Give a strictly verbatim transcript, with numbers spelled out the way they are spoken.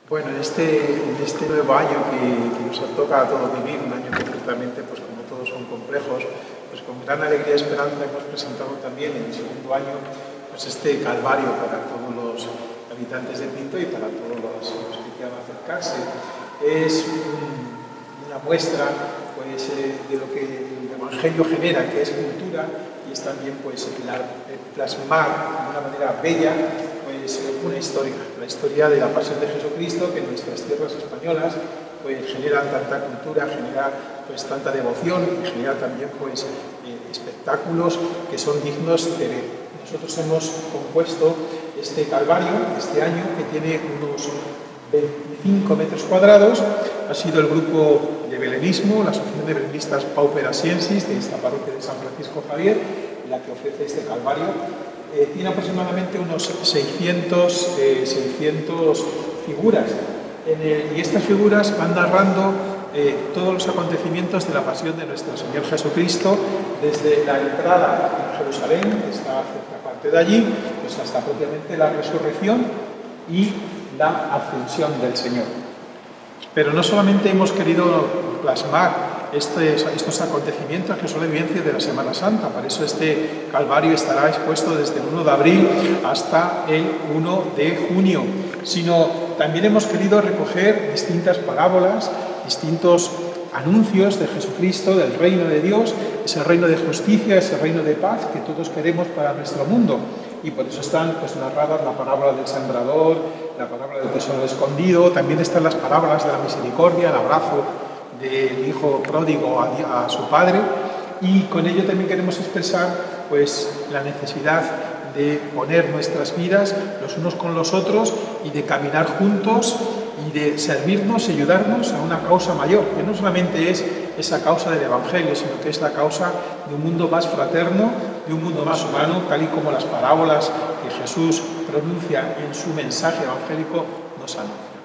Bueno, en este, en este nuevo año que, que nos toca a todos vivir, un año que ciertamente, pues como todos son complejos, pues con gran alegría y esperanza hemos presentado también en el segundo año pues este calvario para todos los habitantes de Pinto y para todos los, los que quieran acercarse. Es un, una muestra pues, eh, de lo que el Evangelio genera, que es cultura, y es también pues, la, plasmar de una manera bella pues, una historia, la historia de la pasión de Jesucristo, que en nuestras tierras españolas pues, genera tanta cultura, genera pues, tanta devoción y genera también pues, eh, espectáculos que son dignos de ver. Nosotros hemos compuesto este calvario este año, que tiene unos veinticinco metros cuadrados. Ha sido el grupo de belenismo, la Asociación de Belenistas Pauper Asiensis de esta parroquia de San Francisco Javier, la que ofrece este calvario. Eh, tiene aproximadamente unos seiscientas figuras en el, y estas figuras van narrando eh, todos los acontecimientos de la pasión de nuestro Señor Jesucristo, desde la entrada en Jerusalén, que está cerca parte de allí, pues hasta propiamente la resurrección y la ascensión del Señor. Pero no solamente hemos querido plasmar Estos, estos acontecimientos que son la evidencia de la Semana Santa. Para eso este calvario estará expuesto desde el uno de abril hasta el uno de junio, sino también hemos querido recoger distintas parábolas, distintos anuncios de Jesucristo, del reino de Dios, ese reino de justicia, ese reino de paz que todos queremos para nuestro mundo. Y por eso están pues, narradas la parábola del sembrador, la parábola del tesoro escondido, también están las parábolas de la misericordia, el abrazo del hijo pródigo a, a su padre, y con ello también queremos expresar pues, la necesidad de poner nuestras vidas los unos con los otros y de caminar juntos y de servirnos y ayudarnos a una causa mayor, que no solamente es esa causa del Evangelio, sino que es la causa de un mundo más fraterno, de un mundo más humano, tal y como las parábolas que Jesús pronuncia en su mensaje evangélico nos anuncian.